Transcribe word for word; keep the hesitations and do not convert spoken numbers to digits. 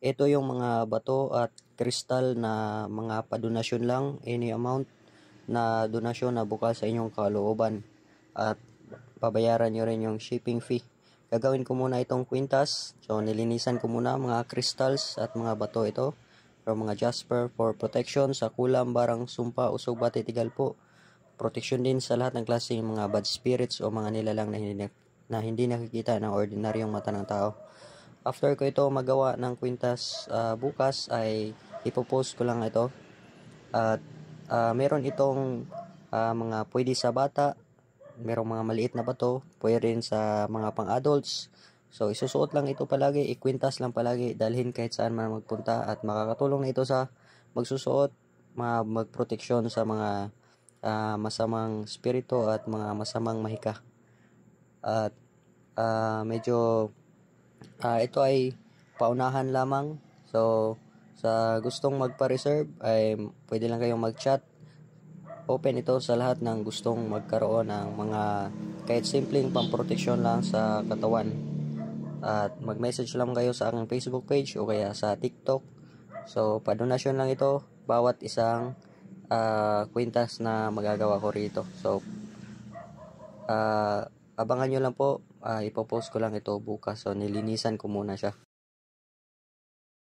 Ito yung mga bato at kristal na mga padonasyon lang, any amount na donasyon na bukal sa inyong kalooban. At pabayaran nyo rin yung shipping fee. Gagawin ko muna itong kwintas. So nilinisan ko muna mga crystals at mga bato ito. Pero mga jasper for protection sa kulam, barang, sumpa, usog, bati, tigal po. Protection din sa lahat ng klase ng mga bad spirits o mga nilalang na hindi, na hindi nakikita ng ordinaryong mata ng tao. After ko ito magawa ng kwintas uh, bukas ay ipopost ko lang ito. At uh, meron itong uh, mga pwede sa bata, merong mga maliit na bato, pwede rin sa mga pang-adults. So isusuot lang ito palagi, ikwintas lang palagi, dalhin kahit saan man magpunta at makakatulong na ito sa magsusuot, mga magproteksyon sa mga uh, masamang spirito at mga masamang mahika. At uh, medyo Uh, ito ay paunahan lamang. So, sa gustong magpa-reserve ay pwede lang kayong mag-chat. Open ito sa lahat ng gustong magkaroon ng mga kahit simpleng pamproteksyon lang sa katawan. At mag-message lang kayo sa aking Facebook page o kaya sa TikTok. So, padonasyon lang ito bawat isang uh, kwintas na magagawa ko rito. So, uh, abangan nyo lang po. Uh, ipopost ko lang ito bukas. So nilinisan ko muna siya.